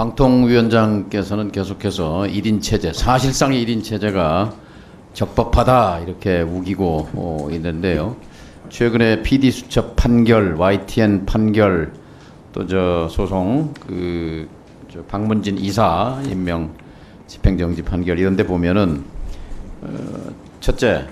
방통위원장께서는 계속해서 1인 체제, 사실상의 1인 체제가 적법하다 이렇게 우기고 있는데요. 최근에 PD수첩 판결, YTN 판결, 또 저 소송 저 박문진 이사 임명 집행정지 판결 이런 데 보면은 첫째,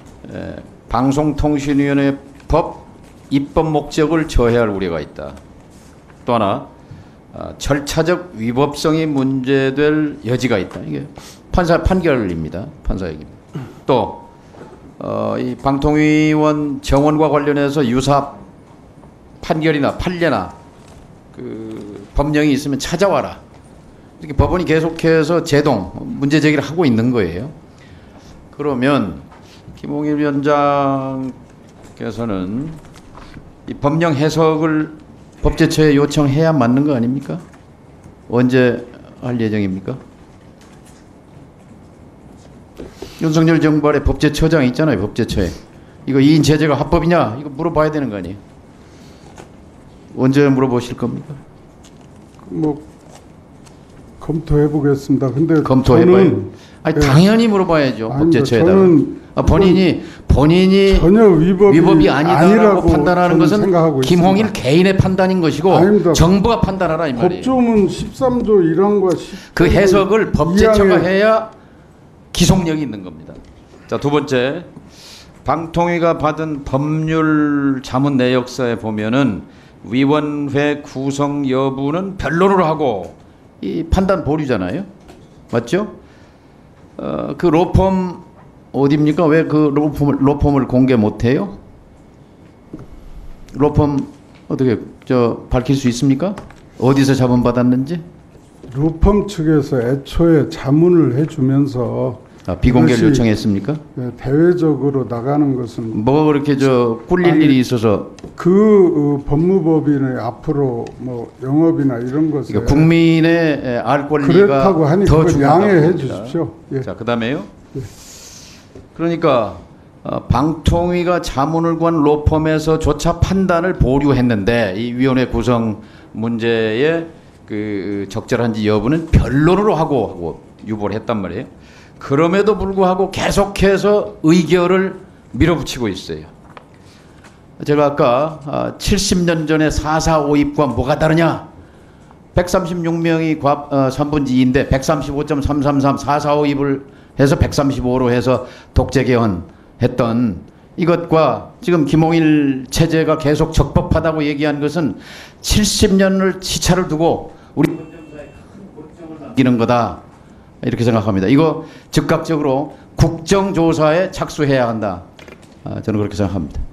방송통신위원회 법 입법 목적을 저해할 우려가 있다. 또 하나, 절차적 위법성이 문제될 여지가 있다. 이게 판사 판결입니다. 판사 얘기입니다. 또 이 방통위원 정원과 관련해서 유사 판결이나 판례나 법령이 있으면 찾아와라. 이렇게 법원이 계속해서 제동 문제 제기를 하고 있는 거예요. 그러면 김홍일 위원장께서는 이 법령 해석을 법제처에 요청해야 맞는 거 아닙니까? 언제 할 예정입니까? 윤석열 정부 아래 법제처장이 있잖아요. 법제처에. 이거 2인 체제가 합법이냐? 이거 물어봐야 되는 거 아니에요? 언제 물어보실 겁니까? 뭐 검토해 보겠습니다. 근데 검토해봐요. 아니, 당연히 물어봐야죠. 법제처에다가. 본인이 전혀 위법이 아니다라고 판단하는 것은 김홍일 있습니다. 개인의 판단인 것이고 아닙니다. 정부가 판단하라 이 말이에요. 법조문 13조 1항과 그 해석을 법제처가 해야 기속력이 있는 겁니다. 자, 두 번째, 방통위가 받은 법률 자문 내역서에 보면은 위원회 구성 여부는 변론을 하고 이 판단 보류잖아요. 맞죠? 그 로펌 어디입니까? 왜 그 로펌을 공개 못해요? 로펌 어떻게 밝힐 수 있습니까? 어디서 자문받았는지? 로펌 측에서 애초에 자문을 해주면서 비공개를 요청했습니까? 대외적으로 나가는 것은 뭐가 그렇게 꿀릴 일이 있어서 그 법무법인의 앞으로 뭐 영업이나 이런 것에 그러니까 국민의 알 권리가 그렇다고 하니 더 중요하다고 양해해 봅니다. 주십시오. 예. 자, 그다음에요. 예. 그러니까 방통위가 자문을 구한 로펌에서조차 판단을 보류했는데 이 위원회 구성 문제에 적절한지 여부는 변론으로 하고 유보를 했단 말이에요. 그럼에도 불구하고 계속해서 의결을 밀어붙이고 있어요. 제가 아까 70년 전에 4.4.5입과 뭐가 다르냐? 136명이 3분의 2인데 135.333 4.4.5입을 해서 135로 해서 독재 개헌했던 이것과 지금 김홍일 체제가 계속 적법하다고 얘기한 것은 70년을 시차를 두고 우리 헌정사에 큰 고통을 남기는 거다. 이렇게 생각합니다. 이거 즉각적으로 국정조사에 착수해야 한다. 저는 그렇게 생각합니다.